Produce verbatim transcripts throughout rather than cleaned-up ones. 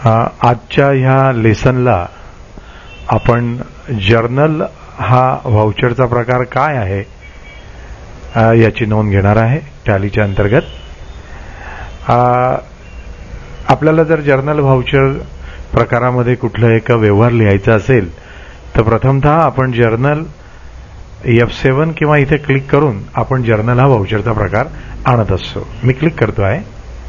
आजच्या ह्या लेसनला आपण जर्नल हा व्हाउचरचा प्रकार काय आहे याची नोंद घेणार आहे टॅलीच्या अंतर्गत. आपल्याला जर जर्नल व्हाउचर प्रकारामध्ये कुठला एक व्यवहार लिहायचा असेल तर प्रथमतः आपण जर्नल एफ सेवन किंवा इथे क्लिक करून आपण जर्नल हा व्हाउचरचा प्रकार आणत असतो. मी क्लिक करतो आहे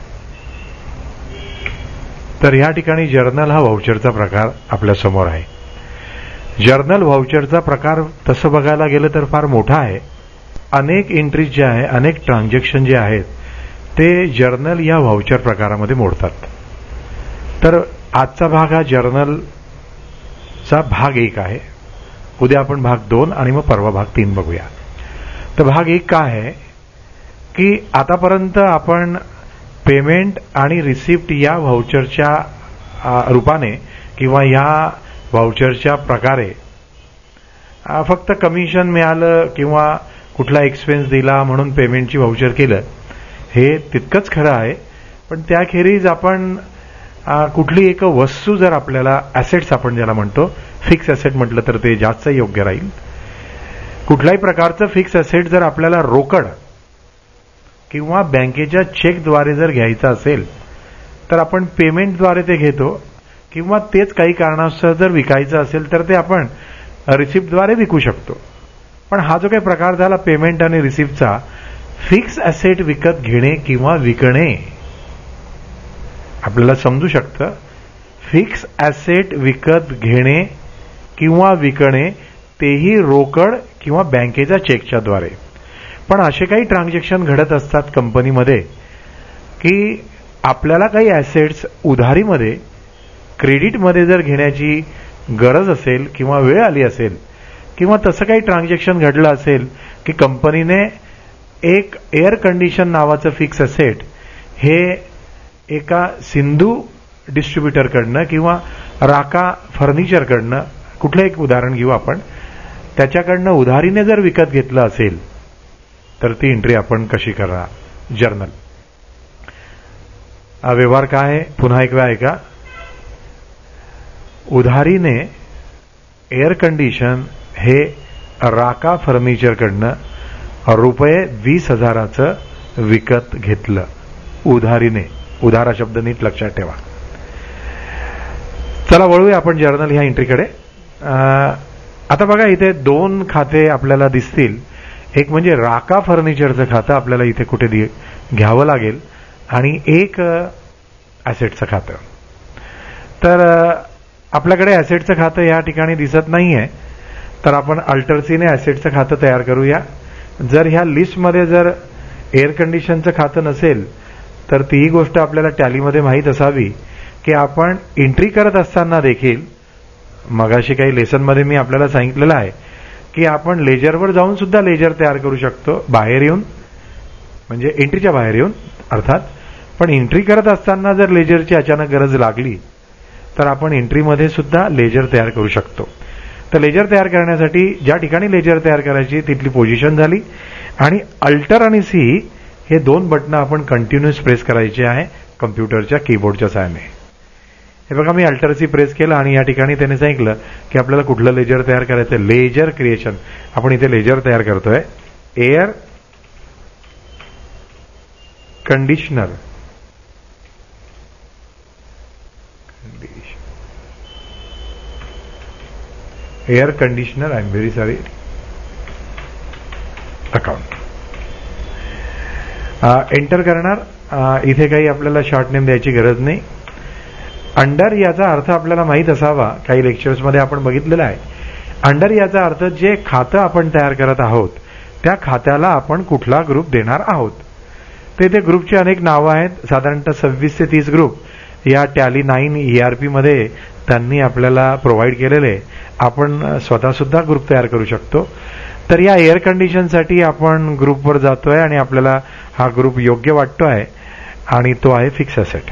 तर या ठिकाणी जर्नल हा व्हाउचरचा प्रकार आपल्या समोर आहे. जर्नल व्हाउचरचा प्रकार तसं बघायला गेलं तर फार मोठा आहे. अनेक एंट्रीज जे आहे, अनेक ट्रान्झॅक्शन जे आहेत ते जर्नल या व्हाउचर प्रकारामध्ये मोडतात. तर आजचा भाग हा जर्नलचा भाग एक आहे. उद्या आपण भाग दोन आणि मग परवा भाग तीन बघूया. तर भाग एक काय आहे की आतापर्यंत आपण पेमेंट आणि रिसिप्ट या व्हाउचरच्या रूपाने किंवा या व्हाउचरच्या प्रकारे फक्त कमिशन मिळालं किंवा कुठला एक्सपेन्स दिला म्हणून पेमेंटची व्हाउचर केलं हे तितकंच खरं आहे. पण त्याखेरीज आपण कुठली एक वस्तू जर आपल्याला ॲसेट्स आपण ज्याला म्हणतो, फिक्स ॲसेट म्हटलं तर ते जास्त योग्य राहील. कुठल्याही प्रकारचं फिक्स ॲसेट जर आपल्याला रोकड किंवा बँकेच्या चेकद्वारे जर घ्यायचं असेल तर आपण पेमेंटद्वारे ते घेतो किंवा तेच काही कारणास्तव जर विकायचं असेल तर ते आपण रिसिप्टद्वारे विकू शकतो. पण हा जो काही प्रकार झाला पेमेंट आणि रिसिप्टचा, फिक्स ॲसेट विकत घेणे किंवा विकणे आपल्याला समजू शकतं. फिक्स ॲसेट विकत घेणे किंवा विकणे तेही रोकड किंवा बँकेच्या चेकच्या द्वारे. पण असे काही ट्रान्झॅक्शन घडत असतात कंपनीमध्ये की आपल्याला काही ॲसेट्स उधारीमध्ये क्रेडिटमध्ये जर घेण्याची गरज असेल किंवा वेळ आली असेल किंवा तसं काही ट्रान्झॅक्शन घडलं असेल की कंपनीने एक एअर कंडिशन नावाचं फिक्स ॲसेट हे एका सिंधू डिस्ट्रीब्युटरकडनं किंवा राका फर्निचरकडनं, कुठलं एक उदाहरण घेऊ आपण, त्याच्याकडनं उधारीने जर विकत घेतलं असेल तर ती एंट्री आपण कशी करणार. जर्नल हा व्यवहार काय आहे पुन्हा एक वेळा ऐका. उधारीने एअर कंडिशन हे राका फर्निचरकडनं रुपये वीस हजाराचं विकत घेतलं उधारीने. उधारा शब्द नीट लक्षात ठेवा. चला वळूया आपण जर्नल ह्या एंट्रीकडे. आता बघा इथे दोन खाते आपल्याला दिसतील. एक म्हणजे राका फर्निचरचं खातं आपल्याला इथे कुठे घ्यावं लागेल आणि एक ॲसेटचं खातं. तर आपल्याकडे ॲसेटचं खातं या ठिकाणी दिसत नाहीये तर आपण अल्टरसीने ॲसेटचं खातं तयार करूया. जर ह्या लिस्टमध्ये जर एअर कंडिशनचं खातं नसेल तर तीही गोष्ट आपल्याला टॅलीमध्ये माहीत असावी की आपण एंट्री करत असताना देखील मगाशी काही लेसनमध्ये मी आपल्याला सांगितलेलं आहे की आपण लेजरवर जाऊन सुद्धा लेजर तयार करू शकतो बाहेर येऊन, म्हणजे एंट्रीच्या बाहेर येऊन अर्थात. पण एंट्री करत असताना जर लेजरची अचानक गरज लागली तर आपण एंट्रीमध्ये सुद्धा लेजर तयार करू शकतो. तर लेजर तयार करण्यासाठी ज्या ठिकाणी लेजर तयार करायची तिथली पोझिशन झाली आणि अल्टर आणि सी हे दोन बटणं आपण कंटिन्युअस प्रेस करायचे आहे कम्प्युटरच्या कीबोर्डच्या सहाय्याने. हे बघा मी अल्टर सी प्रेस केलं आणि या ठिकाणी त्याने सांगितलं की आपल्याला कुठलं लेजर तयार करायचं. लेजर क्रिएशन आपण इथे लेजर तयार करतोय. Air conditioner air conditioner I am very sorry account enter करणार. इथे काही आपल्याला शॉर्ट नेम द्यायची गरज नाही. अंडर याचा अर्थ आपल्याला माहीत असावा, काही लेक्चर्समध्ये आपण बघितलेला आहे. अंडर याचा अर्थ जे खातं आपण तयार करत आहोत त्या खात्याला आपण कुठला ग्रुप देणार आहोत. ते ते ग्रुपची अनेक नावं आहेत. साधारणतः सव्वीस ते तीस ग्रुप या टॅली नाईन ईआरपी मध्ये त्यांनी आपल्याला प्रोव्हाइड केलेले. आपण स्वतः सुद्धा ग्रुप तयार करू शकतो. तर या एअर कंडिशनसाठी आपण ग्रुपवर जातोय आणि आपल्याला हा ग्रुप योग्य वाटतोय आणि तो आहे फिक्स ॲसेट.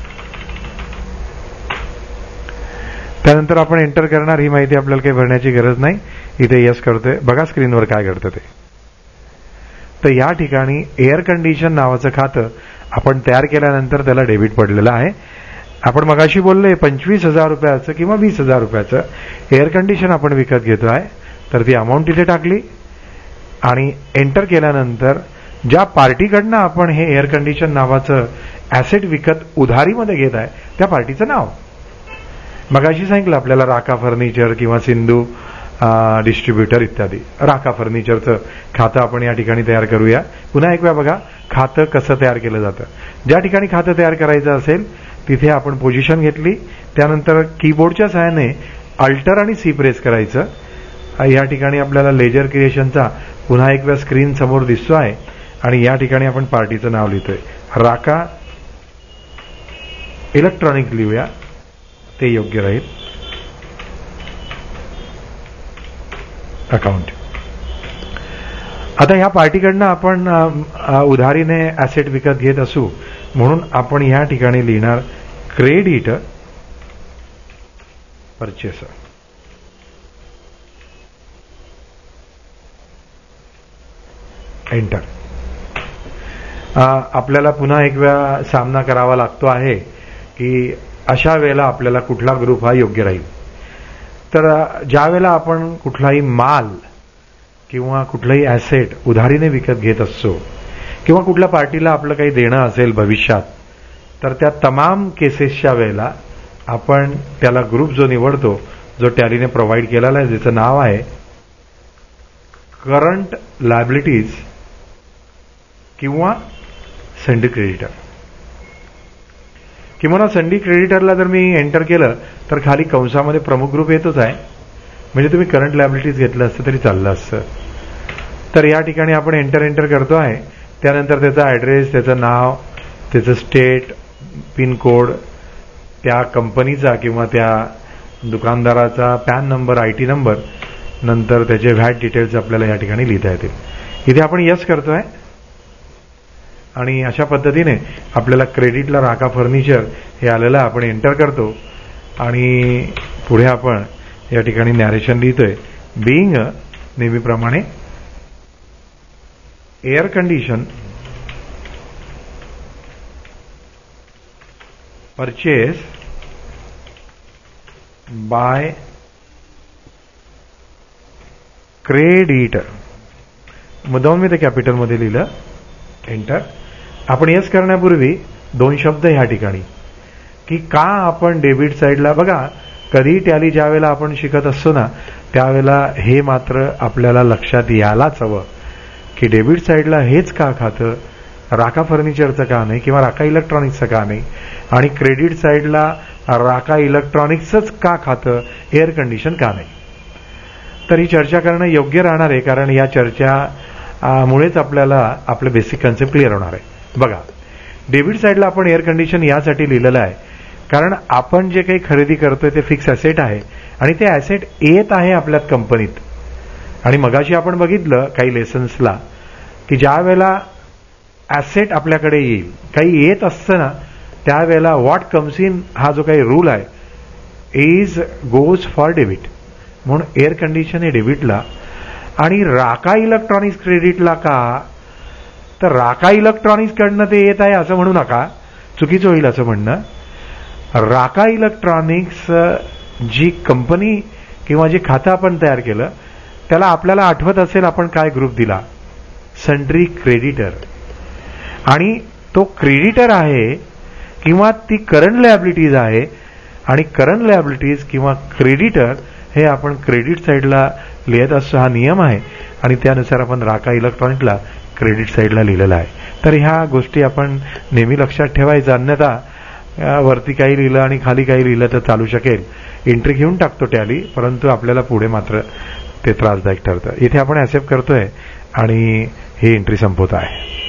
त्यानंतर आपण एंटर करणार. ही माहिती आपल्याला काही भरण्याची गरज नाही. इथे यस करतोय. बघा स्क्रीनवर काय घडतं ते. तर या ठिकाणी एअर कंडिशन नावाचं खातं आपण तयार केल्यानंतर त्याला डेबिट पडलेलं आहे आपण मगाशी बोलले पंचवीस हजार रुपयाचं किंवा वीस हजार रुपयाचं एअर कंडिशन आपण विकत घेतोय, तर ती अमाऊंट तिथे टाकली आणि एंटर केल्यानंतर ज्या पार्टीकडनं आपण हे एअर कंडिशन नावाचं ॲसेट विकत उधारीमध्ये घेत आहे त्या पार्टीचं नाव. मगाशी सांगितलं आपल्याला राका फर्निचर किंवा सिंधू डिस्ट्रीब्युटर इत्यादी. राका फर्निचरचं खातं आपण या ठिकाणी तयार करूया. पुन्हा एक वेळा बघा खातं कसं तयार केलं जातं. ज्या ठिकाणी खातं तयार करायचं असेल तिथे आपण पोझिशन घेतली, त्यानंतर कीबोर्डच्या सहाय्याने अल्टर आणि सी प्रेस करायचं. या ठिकाणी आपल्याला लेजर क्रिएशनचा पुन्हा एक वेळा स्क्रीन समोर दिसतो आहे आणि या ठिकाणी आपण पार्टीचं नाव लिहितोय. राका इलेक्ट्रॉनिक लिहूया, ते योग्य राहील. अकाउंट. आता ह्या पार्टीकडनं आपण उधारीने ॲसेट विकत घेत असू म्हणून आपण या ठिकाणी लिहिणार क्रेडिट परचेसर. एंटर. आपल्याला पुन्हा एक वेळा सामना करावा लागतो आहे की अशा वेळेला आपल्याला कुठला ग्रुप हा योग्य राहील. तर ज्या वेळेला आपण कुठलाही माल किंवा कुठलाही ॲसेट उधारीने विकत घेत असतो किंवा कुठल्या पार्टीला आपलं काही देणं असेल भविष्यात, तर त्या तमाम केसेसच्या वेळेला आपण त्याला ग्रुप जो निवडतो जो टॅलीने प्रोव्हाइड केलेला आहे, ज्याचं नाव आहे करंट लायबिलिटीज किंवा संडी क्रेडिटर. किंवा संडी क्रेडिटरला जर मी एंटर केलं तर खाली कंसामध्ये प्रमुख ग्रुप येतोच आहे, म्हणजे तुम्ही करंट लायबिलिटीज घेतलं असतं तरी चाललं असतं. तर या ठिकाणी आपण एंटर एंटर करतो आहे. त्यानंतर त्याचा ॲड्रेस, त्याचं नाव, त्याचं स्टेट, पिन कोड, त्या कंपनीचा किंवा त्या दुकानदाराचा PAN number, I T number, नंतर त्याचे व्हॅट डिटेल्स आपल्याला या ठिकाणी लिहिता येतील. इथे आपण यस करतोय आणि अशा पद्धतीने आपल्याला क्रेडिटला राका फर्निचर हे आलेलं आपण एंटर करतो आणि पुढे आपण या ठिकाणी नॅरेशन लिहितोय. बिईंग नेहमीप्रमाणे air condition purchase by creditor. मुद्दाम मी ते कॅपिटलमध्ये लिहिलं. एंटर. आपण यस करण्यापूर्वी दोन शब्द ह्या ठिकाणी की का आपण डेबिट साईडला बघा, कधी टॅली ज्या वेळेला आपण शिकत असतो ना त्यावेळेला हे मात्र आपल्याला लक्षात यायलाच हवं की डेबिट साईडला हेच का खातं, राका फर्निचरचं का नाही किंवा राका इलेक्ट्रॉनिक्सचं का नाही, आणि क्रेडिट साईडला राका इलेक्ट्रॉनिक्सच का खातं, एअर कंडिशन का नाही. तर ही चर्चा करणं योग्य राहणार आहे, कारण या चर्चा मुळेच आपल्याला आपलं बेसिक कन्सेप्ट क्लिअर होणार आहे. बघा, डेबिट साईडला आपण एअर कंडिशन यासाठी लिहिलेलं आहे कारण आपण जे काही खरेदी करतोय ते फिक्स ॲसेट आहे आणि ते ॲसेट येत आहे आपल्यात कंपनीत. आणि मगाशी आपण बघितलं काही लेसन्सला की ज्या वेळेला ॲसेट आपल्याकडे येईल, काही येत असतं ना त्यावेळेला व्हॉट कम्स इन हा जो काही रूल आहे इज गोज फॉर डेबिट. म्हणून एअर कंडिशन हे डेबिटला आणि राका इलेक्ट्रॉनिक्स क्रेडिटला का, तर राका इलेक्ट्रॉनिक्सकडनं ते येत आहे असं म्हणू नका, चुकीचं होईल असं म्हणणं. राका इलेक्ट्रॉनिक्स जी कंपनी किंवा जे खातं आपण तयार केलं त्याला आपल्याला आठवत असेल आपण काय ग्रुप दिला, सन्ड्री क्रेडिटर. आणि तो क्रेडिटर आहे किंवा ती करंट लायबिलिटीज आहे आणि करंट लायबिलिटीज किंवा क्रेडिटर हे आपण क्रेडिट साईडला लिहित असतो, हा नियम आहे आणि त्यानुसार आपण राका इलेक्ट्रॉनिकला क्रेडिट साईडला लिहिलेलं आहे. तर ह्या गोष्टी आपण नेहमी लक्षात ठेवायचं, अन्यथा वरती काही लिहिलं आणि खाली काही लिहिलं तर चालू शकेल. एंट्री घेऊन टाकतो टॅली, परंतु आपल्याला पुढे मात्र ते त्रासदायक ठरतं. इथे आपण ॲक्सेप्ट करतोय आणि ही एंट्री संपवत आहे.